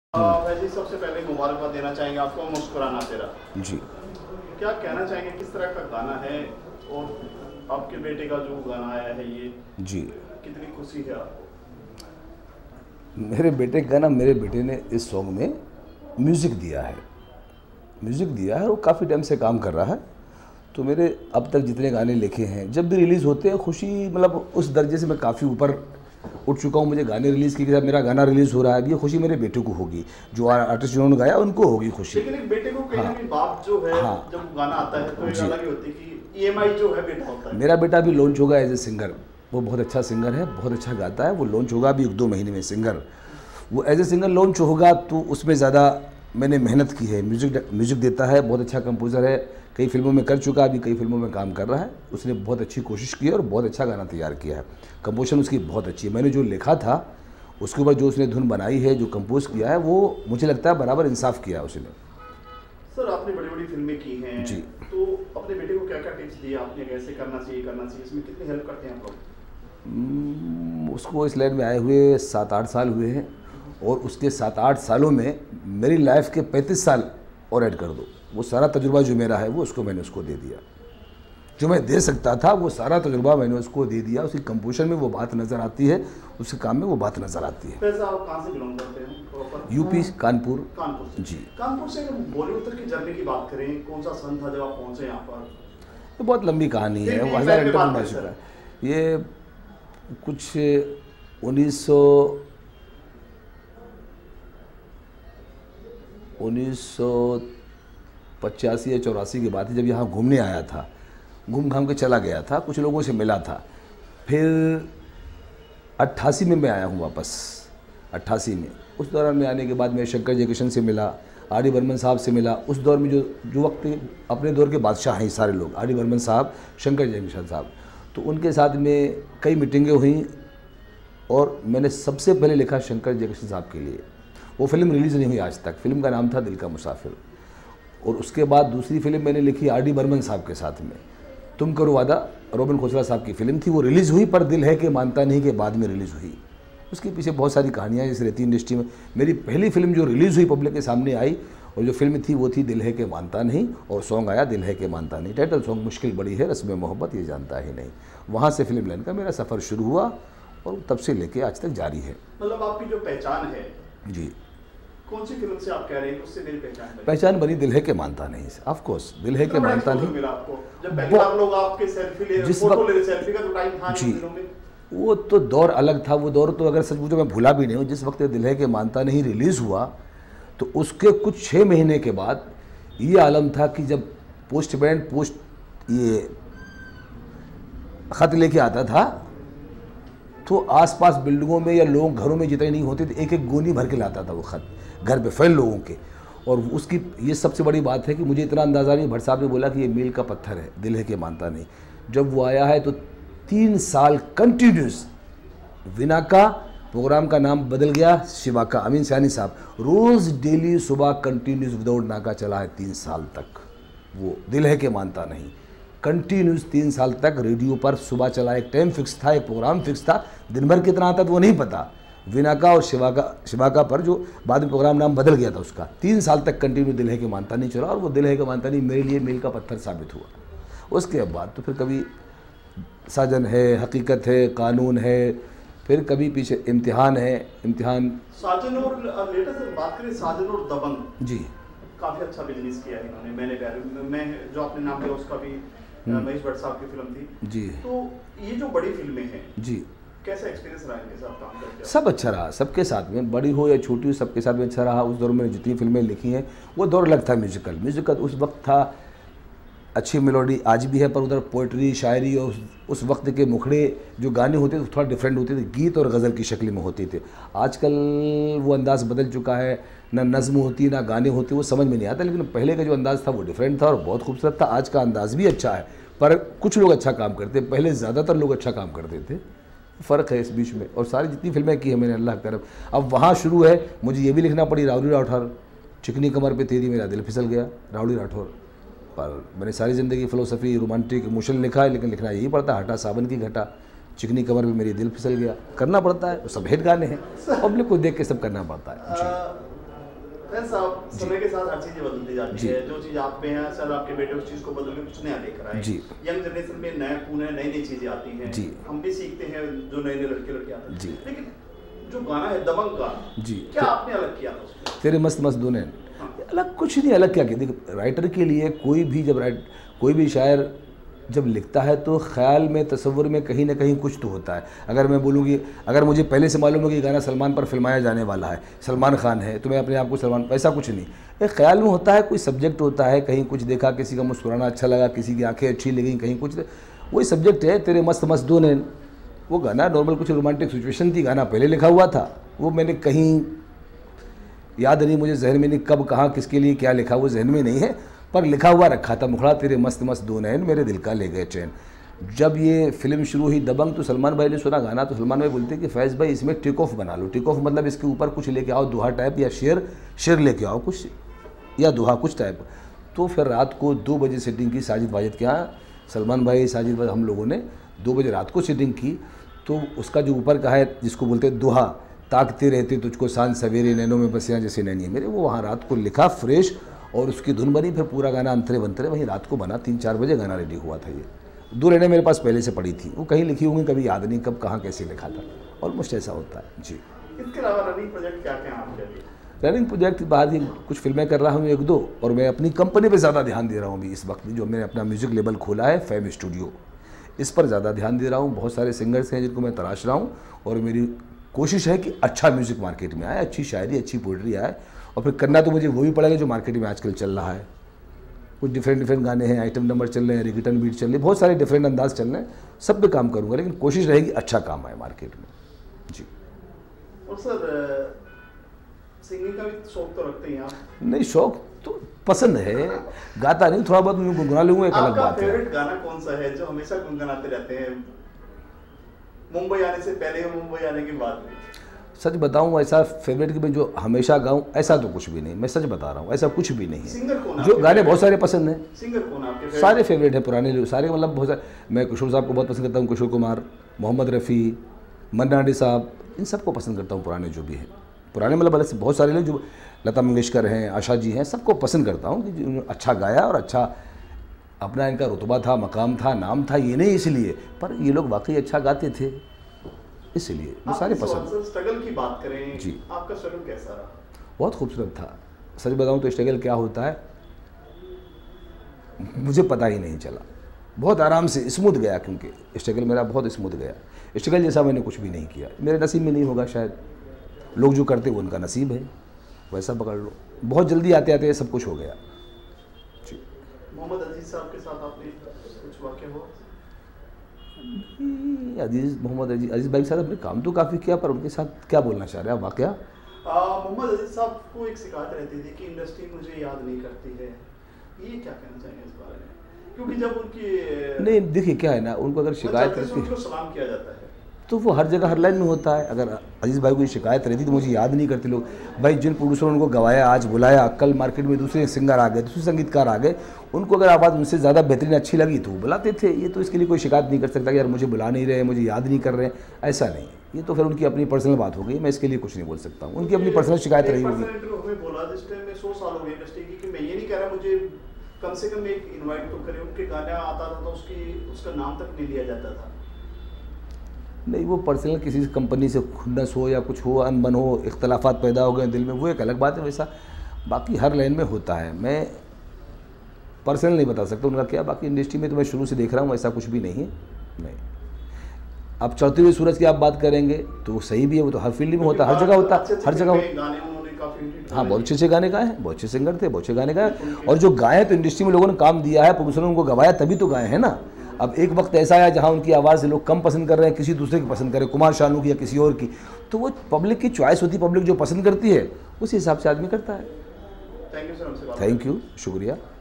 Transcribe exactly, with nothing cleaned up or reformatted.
भाई जी, सबसे पहले मुबारकबाद देना चाहेंगे आपको मुस्कुराना तेरा। जी। क्या कहना चाहेंगे, किस तरह का गाना है और आपके बेटे का जो गाना आया है ये जी कितनी खुशी है आपको? मेरे बेटे का ना मेरे बेटे ने इस सॉन्ग में म्यूज़िक दिया है म्यूज़िक दिया है और वो काफ़ी टाइम से काम कर रहा है। तो मेरे अब तक जितने गाने लिखे हैं जब भी रिलीज़ होते हैं खुशी, मतलब उस दर्जे से मैं काफ़ी ऊपर उठ चुका हूँ। मुझे गाने रिलीज़ की कि मेरा गाना रिलीज़ हो रहा है, अब ये खुशी मेरे बेटे को होगी, जो आर्टिस्ट जिन्होंने गाया उनको होगी खुशी। लेकिन एक बेटे को कहीं हाँ, ना कहीं बाप जो है, हाँ, जब गाना आता है तो एक जी। अलग ही होती है कि ईएमआई जो है बेटा होता है। मेरा बेटा भी लॉन्च होगा एज ए सिंगर। वो बहुत अच्छा सिंगर है, बहुत अच्छा गाता है। वो लॉन्च होगा अभी एक दो महीने में सिंगर। वो एज ए सिंगर लॉन्च होगा तो उसमें ज़्यादा मैंने मेहनत की है। म्यूज़िक म्यूज़िक देता है, बहुत अच्छा कंपोज़र है, कई फिल्मों में कर चुका, अभी कई फिल्मों में काम कर रहा है। उसने बहुत अच्छी कोशिश की है और बहुत अच्छा गाना तैयार किया है। कंपोजिशन उसकी बहुत अच्छी है। मैंने जो लिखा था उसके ऊपर जो उसने धुन बनाई है, जो कंपोज किया है, वो मुझे लगता है बराबर इंसाफ किया है उसने। सर, आपने बड़ी बड़ी फिल्में की हैं जी। तो अपने बेटे को क्या क्या टिप्स दिए आपने, कैसे करना चाहिए करना चाहिए इसमें कितनी हेल्प करते हैं आप लोग? हम्म, उसको इस लाइन में आए हुए सात आठ साल हुए हैं और उसके सात आठ सालों में मेरी लाइफ के पैंतीस साल और ऐड कर दो। वो सारा तजुर्बा जो मेरा है वो उसको मैंने उसको दे दिया। जो मैं दे सकता था वो सारा तजुर्बा मैंने उसको दे दिया। उसकी कंपोजिशन में वो बात नज़र आती है, उसके काम में वो बात नज़र आती है। वैसे आप कहाँ से बिलोंग करते हैं प्रॉपर? यूपी कानपुर। कानपुर से। जी। कानपुर से अगर बॉलीवुड तक की जर्नी की बात करें, कौन सा सन था जब आप पहुंचे यहाँ पर? ये बहुत लंबी कहानी है, फिर भी वो हज़ार बैक पे बात इंटरव्यू करें चुका सर। है। ये कुछ उन्नीस सौ उन्नीस सौ पचासी या चौरासी की बात है, जब यहाँ घूमने आया था। घूम घाम के चला गया था, कुछ लोगों से मिला था। फिर अट्ठासी में मैं आया हूँ वापस। अट्ठासी में उस दौरान में आने के बाद मैं शंकर जयकिशन से मिला, आर डी बर्मन साहब से मिला। उस दौर में जो जो वक्त अपने दौर के बादशाह हैं सारे लोग, आर डी बर्मन साहब, शंकर जयकिशन साहब, तो उनके साथ में कई मीटिंगें हुई और मैंने सबसे पहले लिखा शंकर जयकिशन साहब के लिए। वो फिल्म रिलीज़ नहीं हुई आज तक। फिल्म का नाम था दिल का मुसाफिर। और उसके बाद दूसरी फिल्म मैंने लिखी आर डी बर्मन साहब के साथ में, तुम करो वादा। रोबिन खोसला साहब की फिल्म थी, वो रिलीज़ हुई पर दिल है कि मानता नहीं के बाद में रिलीज़ हुई। उसके पीछे बहुत सारी कहानियाँ इस रहती इंडस्ट्री में। मेरी पहली फिल्म जो रिलीज़ हुई, पब्लिक के सामने आई, और जो फिल्म थी वो थी दिल है के मानता नहीं, और सॉन्ग आया दिल है के मानता नहीं। टाइटल सॉन्ग मुश्किल बड़ी है, रस्म मोहब्बत ये जानता ही नहीं। वहाँ से फिल्म लाइन का मेरा सफ़र शुरू हुआ और तब से लेके आज तक जारी है। मतलब आपकी जो पहचान है, जी। कौन सी फिल्म से आप कह रहे हैं उससे मेरी पहचान बनी? पहचान बनी दिल है के मानता नहीं से। ऑफ कोर्स दिल है के मानता नहीं। मिला आपको जब पहली बार लोग आपके सेल्फी ले, जिस फोटो वक्त- ले रहे, सेल्फी का तो टाइम था जी। नहीं दिनों में। वो तो दौर अलग था। वो दौर तो अगर सच पूछो मैं भूला भी नहीं हूँ। जिस वक्त दिल है के मानता नहीं रिलीज़ हुआ तो उसके कुछ छः महीने के बाद ये आलम था कि जब पोस्टमैन पोस्ट ये ख़त लेके आता था तो आसपास बिल्डिंगों में या लोग घरों में जितने नहीं होते थे, एक एक गोनी भर के लाता था वो ख़त घर पे फैल लोगों के। और उसकी ये सबसे बड़ी बात है कि मुझे इतना अंदाज़ा नहीं, भट्ट साहब ने बोला कि ये मील का पत्थर है, दिल है के मानता नहीं। जब वो आया है तो तीन साल कंटिन्यूस, विना का प्रोग्राम का नाम बदल गया, शिवा का, अमीन सयानी साहब, रोज़ डेली सुबह कंटिन्यूस विदाउट नाका चला है तीन साल तक। वो दिल है के मानता नहीं कंटिन्यूस तीन साल तक रेडियो पर सुबह चला। एक टाइम फिक्स था, एक प्रोग्राम फिक्स था, दिन भर कितना आता था वो नहीं पता। विनाका और शिवाका शिवाका पर जो बाद में प्रोग्राम नाम बदल गया था उसका, तीन साल तक कंटिन्यू दिल है के मानता नहीं चला और वो दिल है के मानता नहीं मेरे लिए मील का पत्थर साबित हुआ। उसके बाद तो फिर कभी साजन है, हकीकत है, कानून है, फिर कभी पीछे इम्तिहान है। इम्तिहान साजन और लेटेस्ट बात करें, साजन और दबंग जी काफी अच्छा बिजनेस किया है इन्होंने। मैंने प्यारे मैं जो आपने नाम लिया उसका भी महेश भट्ट साहब की फिल्म थी जी। तो ये जो बड़ी फिल्में हैं जी, कैसा एक्सपीरियंस रहा इनके साथ काम करके? सब अच्छा रहा, सबके साथ में, बड़ी हो या छोटी हो, सबके साथ में अच्छा रहा। उस दौर में जितनी फिल्में लिखी हैं वो दौर अलग था। म्यूज़िकल म्यूज़िकल उस वक्त था, अच्छी मेलोडी आज भी है, पर उधर पोइट्री, शायरी और उस, उस वक्त के मुखड़े जो गाने होते थे थोड़ा डिफरेंट होते थे, गीत और गज़ल की शक्ल में होते थे। आजकल वो अंदाज़ बदल चुका है, ना नज़्म होती ना गाने होते, वो समझ में नहीं आता। लेकिन पहले का जो अंदाज़ था वो डिफरेंट था और बहुत खूबसूरत था। आज का अंदाज़ भी अच्छा है, पर कुछ लोग अच्छा काम करते, पहले ज़्यादातर लोग अच्छा काम करते थे। फ़र्क है इस बीच में। और सारी जितनी फिल्में की हैं मैंने अल्लाह की तरफ, अब वहाँ शुरू है मुझे ये भी लिखना पड़ी, राउडी राठौर, चिकनी कमर पे तेरी मेरा दिल फिसल गया, राउडी राठौर। पर मैंने सारी ज़िंदगी फ़िलोसफी, रोमांटिक, इमोशन लिखा है, लेकिन लिखना यही पड़ता है, हटा सावन की घटा, चिकनी कमर पे मेरी दिल फिसल गया, करना पड़ता है। वो सब हिट गाने हैं, पब्लिक को देख के सब करना पड़ता है। साहब, समय के साथ हर चीजें बदलती जाती है। जो चीज आप में है सर, आपके बेटे उस चीज को बदल के कुछ नया लेकर आए। यंग जनरेशन में नया खून है, नई नई चीजें आती हैं, हम भी सीखते हैं जो नए नए लड़के लड़के आते हैं। लेकिन जो गाना है दबंग का, जी, क्या आपने अलग किया था उसमें? तेरे मस्त मस्त दूने, अलग कुछ नहीं, अलग क्या किया। देखिए राइटर के लिए कोई भी जब राइट कोई भी शायर जब लिखता है तो ख्याल में तसव्वुर में कहीं ना कहीं कुछ तो होता है। अगर मैं बोलूँ कि अगर मुझे पहले से मालूम है कि गाना सलमान पर फिल्माया जाने वाला है, सलमान खान है, तो मैं अपने आप को सलमान, ऐसा कुछ नहीं, एक ख्याल में होता है, कोई सब्जेक्ट होता है, कहीं कुछ देखा, किसी का मुस्कुराना अच्छा लगा, किसी की आंखें अच्छी लगी, कहीं कुछ, वही सब्जेक्ट है। तेरे मस्त मस्त दो ने, वो गाना नॉर्मल कुछ रोमांटिक सिचुएशन थी, गाना पहले लिखा हुआ था, वो मैंने कहीं याद नहीं, मुझे जहन में नहीं कब कहाँ किसके लिए क्या लिखा, वो जहन में नहीं है, पर लिखा हुआ रखा था, मुखड़ा तेरे मस्त मस्त दो नैन मेरे दिल का ले गए चैन। जब ये फिल्म शुरू हुई दबंग, तो सलमान भाई ने सुना गाना, तो सलमान भाई बोलते कि फैज़ भाई इसमें टेक ऑफ बना लो। टेक ऑफ मतलब इसके ऊपर कुछ लेके आओ, दोहा टाइप या शेर शेर लेके आओ कुछ, या दोहा कुछ टाइप। तो फिर रात को दो बजे सेटिंग की साजिद वाजिद के यहाँ, सलमान भाई साजिद भाई हम लोगों ने दो बजे रात को सेटिंग की। तो उसका जो ऊपर का है जिसको बोलते हैं दोहा, ताकते रहते तुझको सांझ सवेरे नैनों में बसियाँ जैसे नैनी मेरे, वो वहाँ रात को लिखा फ्रेश, और उसकी धुन बनी, फिर पूरा गाना अंतरे बंतरे वहीं रात को बना। तीन चार बजे गाना रेडी हुआ था। ये दो लाइनें मेरे पास पहले से पड़ी थी, वो कहीं लिखी होंगी, कभी याद नहीं कब कहाँ कैसे लिखा था, ऑलमोस्ट ऐसा होता है जी। इसके अलावा रनिंग प्रोजेक्ट क्या क्या आपके अभी? रनिंग प्रोजेक्ट बाद ही कुछ फिल्में कर रहा हूँ एक दो, और मैं अपनी कंपनी पे ज़्यादा ध्यान दे रहा हूँ अभी इस वक्त में, जो मैंने अपना म्यूज़िक लेबल खोला है फेम स्टूडियो, इस पर ज़्यादा ध्यान दे रहा हूँ। बहुत सारे सिंगर्स हैं जिनको मैं तलाश रहा हूँ, और मेरी कोशिश है कि अच्छा म्यूज़िक मार्केट में आए, अच्छी शायरी, अच्छी पोइट्री आए, और फिर करना तो मुझे वो भी पड़ेगा जो मार्केट में आजकल चल रहा है। कुछ डिफरेंट डिफरेंट गाने हैं, आइटम नंबर चल रहे हैं, रिगिटन बीट चल रही है, बहुत सारे डिफरेंट अंदाज चल रहे हैं, सब पे काम करूँगा, लेकिन कोशिश रहेगी अच्छा काम आए मार्केट में जी। और सर सिंगिंग का भी शौक तो रखते हैं आप? नहीं, शौक तो पसंद है, गाता नहीं, थोड़ा बहुत मैं गुनगुना लूँगा, एक अलग बात है। फेवरेट गाना कौन सा है जो हमेशा गुनगुनाते रहते हैं, मुंबई आने से पहले या मुंबई आने के बाद में? सच बताऊं, ऐसा फेवरेट कि मैं जो हमेशा गाऊं ऐसा तो कुछ भी नहीं, मैं सच बता रहा हूं, ऐसा कुछ भी नहीं है। सिंगर कौन जो गाने बहुत सारे पसंद हैं, सिंगर कौन आपके फेवरेट? सारे फेवरेट हैं, पुराने सारे, मतलब बहुत सारे। मैं किशोर साहब को बहुत पसंद करता हूं, किशोर कुमार, मोहम्मद रफ़ी, मन्ना डे साहब, इन सबको पसंद करता हूँ, पुराने जो भी हैं, पुराने मतलब अलग से बहुत सारे लोग, जो लता मंगेशकर हैं, आशा जी हैं, सबको पसंद करता हूँ कि जिन्होंने अच्छा गाया और अच्छा अपना इनका रुतबा था, मकाम था, नाम था, ये नहीं इसलिए, पर ये लोग वाकई अच्छा गाते थे, इसलिए वो सारे पसंद। स्ट्रगल की बात करें जी, आपका स्ट्रगल कैसा रहा? बहुत खूबसूरत था। सच बताऊं तो स्ट्रगल क्या होता है मुझे पता ही नहीं चला, बहुत आराम से स्मूथ गया, क्योंकि स्ट्रगल मेरा बहुत स्मूथ गया। स्ट्रगल जैसा मैंने कुछ भी नहीं किया, मेरे नसीब में नहीं होगा शायद, लोग जो करते वो उनका नसीब है, वैसा पकड़ लो। बहुत जल्दी आते आते सब कुछ हो गया जी। मोहम्मद अजीज साहब के साथ आपने कुछ वाक़या हुआ? अजीज मोहम्मद अजीज अजीज भाई के साथ अपने काम तो काफ़ी किया, पर उनके साथ क्या बोलना चाह रहे हैं आप वाक़या? मोहम्मद अजीज साहब को एक शिकायत रहती थी कि इंडस्ट्री मुझे याद नहीं करती है, ये क्या कहना चाहेंगे इस बारे में? क्योंकि जब उनकी नहीं, देखिए क्या है ना, उनको अगर शिकायत रहती उनको सलाम किया जाता है तो वो हर जगह हर लाइन में होता है। अगर अजीज़ भाई को शिकायत रहती तो मुझे याद नहीं करते लोग, भाई जिन प्रोड्यूसरों ने उनको गवाया, आज बुलाया, कल मार्केट में दूसरे सिंगर आ गए, दूसरे संगीतकार आ गए, उनको अगर आवाज़ उनसे ज़्यादा बेहतरीन अच्छी लगी तो वो बुलाते थे। ये तो इसके लिए कोई शिकायत नहीं कर सकता कि यार मुझे बुला नहीं रहे, मुझे याद नहीं कर रहे, ऐसा नहीं। ये तो फिर उनकी अपनी पर्सनल बात हो गई, मैं इसके लिए कुछ नहीं बोल सकता हूँ, उनकी अपनी पर्सनल शिकायत रही होगी। बोला जिस टाइम में सौ साल हो गए इंडस्ट्री की, कि मैं ये नहीं कह रहा मुझे कम से कम एक इनवाइट तो करें, उनके गाना आता था तो उसकी उसका नाम तक नहीं लिया जाता था। नहीं, वो पर्सनल किसी कंपनी से खुन्नस हो या कुछ हो, अनबन हो, इख्तलाफात पैदा हो गए दिल में, वो एक अलग बात है, वैसा बाकी हर लाइन में होता है। मैं पर्सनल नहीं बता सकता उनका क्या, बाकी इंडस्ट्री में तो मैं शुरू से देख रहा हूँ, ऐसा कुछ भी नहीं है। नहीं, अब चढ़ते हुए सूरज की आप बात करेंगे तो वो सही भी है, वो तो हर फील्ड में होता है, हर जगह होता है, हर जगह। हाँ, बहुत अच्छे अच्छे गाने गाए हैं, बहुत अच्छे सिंगर थे, बहुत अच्छे गाने गाए, और जो गाए तो इंडस्ट्री में लोगों ने काम दिया है, प्रोड्यूसरों ने उनको गवाया तभी तो गाए हैं ना। अब एक वक्त ऐसा आया जहाँ उनकी आवाज़ लोग कम पसंद कर रहे हैं, किसी दूसरे की पसंद कर रहे हैं, कुमार शानू की या किसी और की, तो वो पब्लिक की चॉइस होती है, पब्लिक जो पसंद करती है उसी हिसाब से आदमी करता है। Thank you sir. Thank you, शुक्रिया।